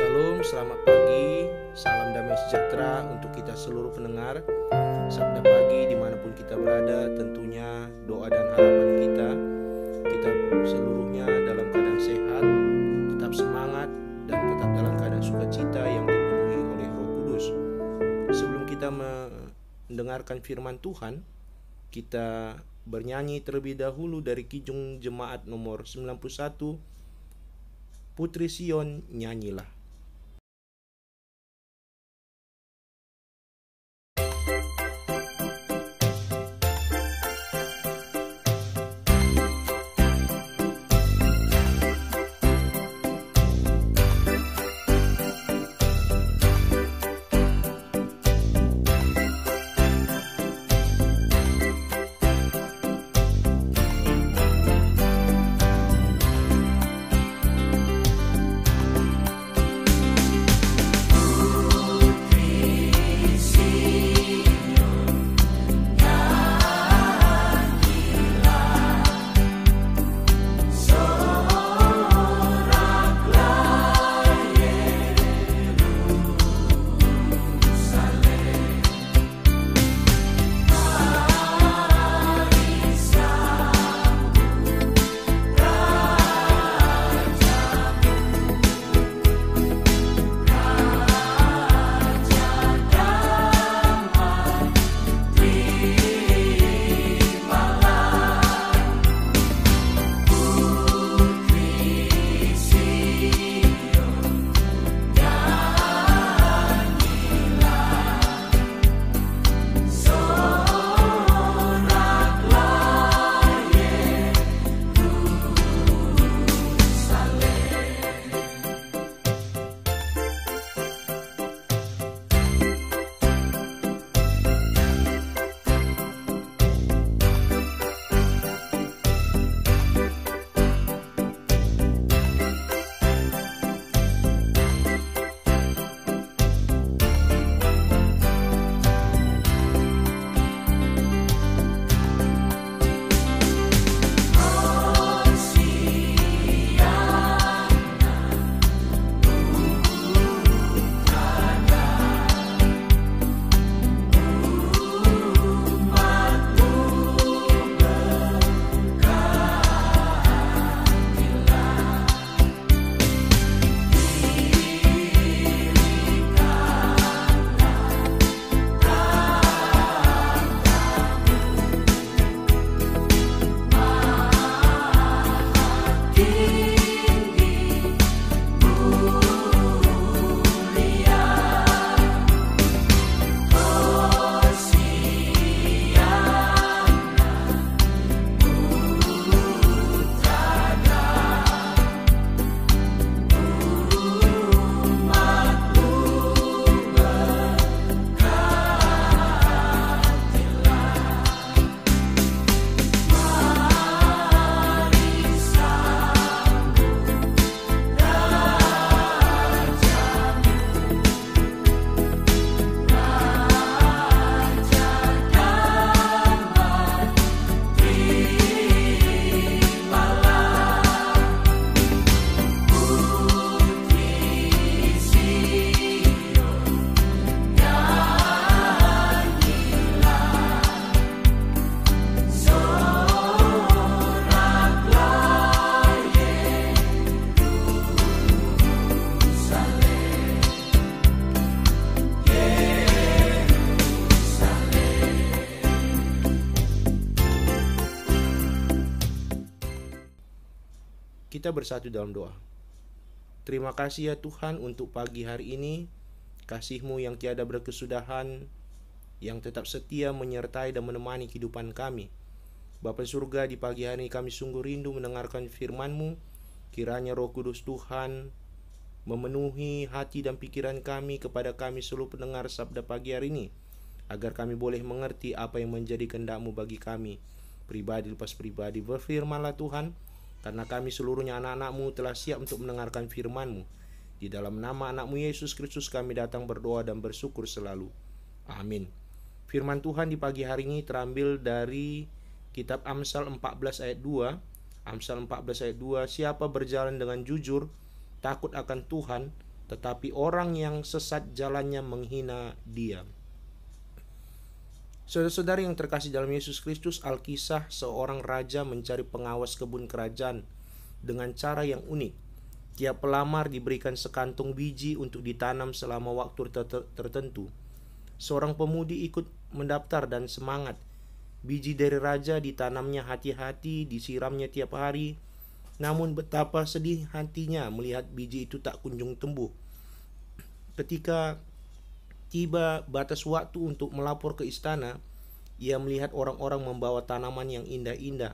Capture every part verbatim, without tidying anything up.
Shalom, selamat pagi, salam damai sejahtera untuk kita seluruh pendengar Sabda Pagi dimanapun kita berada. Tentunya doa dan harapan kita Kita seluruhnya dalam keadaan sehat, tetap semangat, dan tetap dalam keadaan sukacita yang dipenuhi oleh Roh Kudus. Sebelum kita mendengarkan firman Tuhan, kita bernyanyi terlebih dahulu dari Kijung Jemaat nomor sembilan puluh satu, Putri Sion Nyanyilah. Kita bersatu dalam doa. Terima kasih ya Tuhan untuk pagi hari ini, kasih-Mu yang tiada berkesudahan, yang tetap setia menyertai dan menemani kehidupan kami. Bapa surga, di pagi hari ini kami sungguh rindu mendengarkan firman-Mu. Kiranya Roh Kudus Tuhan memenuhi hati dan pikiran kami kepada kami seluruh pendengar sabda pagi hari ini, agar kami boleh mengerti apa yang menjadi kehendak-Mu bagi kami, pribadi lepas pribadi. Berfirmanlah Tuhan, karena kami seluruhnya anak-anak-Mu telah siap untuk mendengarkan firman-Mu. Di dalam nama anak-Mu Yesus Kristus kami datang berdoa dan bersyukur selalu. Amin. Firman Tuhan di pagi hari ini terambil dari kitab Amsal empat belas ayat dua. Amsal empat belas ayat dua, siapa berjalan dengan jujur, takut akan Tuhan, tetapi orang yang sesat jalannya menghina Dia. Saudara-saudari yang terkasih dalam Yesus Kristus, Alkisah seorang raja mencari pengawas kebun kerajaan dengan cara yang unik. Tiap pelamar diberikan sekantung biji untuk ditanam selama waktu tertentu. Seorang pemudi ikut mendaftar dan semangat. Biji dari raja ditanamnya hati-hati, disiramnya tiap hari. Namun betapa sedih hatinya melihat biji itu tak kunjung tumbuh. Ketika tiba batas waktu untuk melapor ke istana, ia melihat orang-orang membawa tanaman yang indah-indah.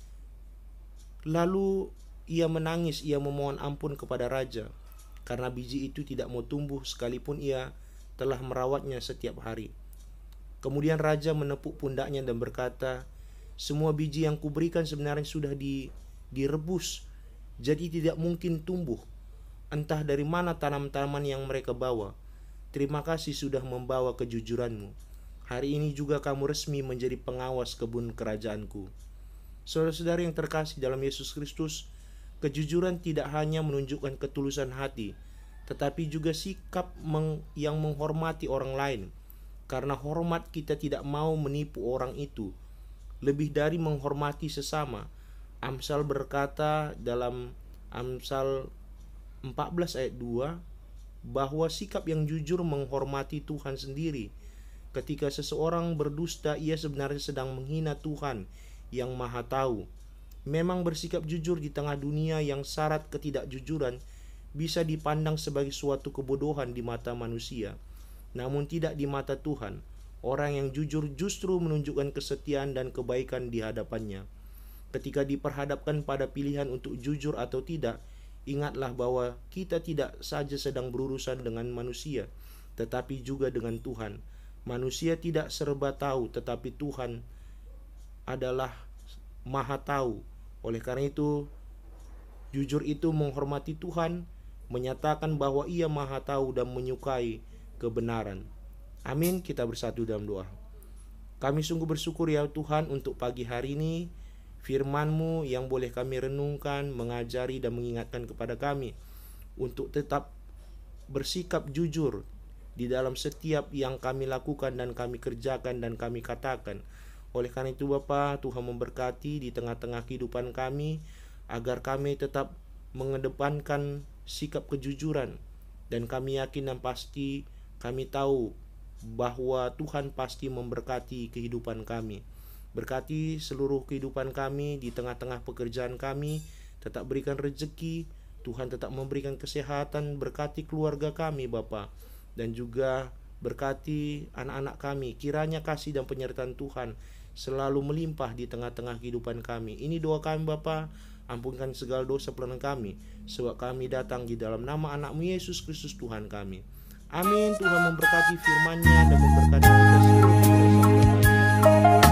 Lalu ia menangis, ia memohon ampun kepada raja karena biji itu tidak mau tumbuh sekalipun ia telah merawatnya setiap hari. Kemudian raja menepuk pundaknya dan berkata, "Semua biji yang kuberikan sebenarnya sudah di, direbus, jadi tidak mungkin tumbuh. Entah dari mana tanam-tanaman yang mereka bawa. Terima kasih sudah membawa kejujuranmu. Hari ini juga kamu resmi menjadi pengawas kebun kerajaanku." Saudara-saudari yang terkasih dalam Yesus Kristus, kejujuran tidak hanya menunjukkan ketulusan hati, tetapi juga sikap meng, yang menghormati orang lain. Karena hormat, kita tidak mau menipu orang itu, lebih dari menghormati sesama. Amsal berkata dalam Amsal empat belas ayat dua, bahwa sikap yang jujur menghormati Tuhan sendiri. Ketika seseorang berdusta, ia sebenarnya sedang menghina Tuhan yang Maha Tahu. Memang bersikap jujur di tengah dunia yang syarat ketidakjujuran bisa dipandang sebagai suatu kebodohan di mata manusia, namun tidak di mata Tuhan. Orang yang jujur justru menunjukkan kesetiaan dan kebaikan di hadapannya. Ketika diperhadapkan pada pilihan untuk jujur atau tidak, ingatlah bahwa kita tidak saja sedang berurusan dengan manusia, tetapi juga dengan Tuhan. Manusia tidak serba tahu, tetapi Tuhan adalah Maha Tahu. Oleh karena itu, jujur itu menghormati Tuhan, menyatakan bahwa Ia Maha Tahu dan menyukai kebenaran. Amin. Kita bersatu dalam doa. Kami sungguh bersyukur ya Tuhan untuk pagi hari ini, firman-Mu yang boleh kami renungkan, mengajari dan mengingatkan kepada kami untuk tetap bersikap jujur di dalam setiap yang kami lakukan dan kami kerjakan dan kami katakan. Oleh karena itu Bapa, Tuhan memberkati di tengah-tengah kehidupan kami, agar kami tetap mengedepankan sikap kejujuran, dan kami yakin dan pasti kami tahu bahwa Tuhan pasti memberkati kehidupan kami. Berkati seluruh kehidupan kami di tengah-tengah pekerjaan kami, tetap berikan rezeki, Tuhan tetap memberikan kesehatan, berkati keluarga kami Bapa, dan juga berkati anak-anak kami. Kiranya kasih dan penyertaan Tuhan selalu melimpah di tengah-tengah kehidupan kami. Ini doa kami Bapa, ampunkan segala dosa pelanggaran kami, sebab kami datang di dalam nama anak-Mu Yesus Kristus Tuhan kami. Amin. Tuhan memberkati firman-Nya dan memberkati kita semua.